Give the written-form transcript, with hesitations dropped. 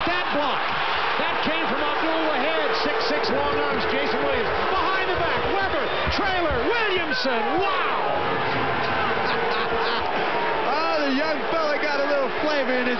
that block. That came from Abdul-Wahid. 6'6" long arms, Jason Williams. Behind the back, Weber, trailer, Williamson. Wow! Oh, the young fella got a little flavor in his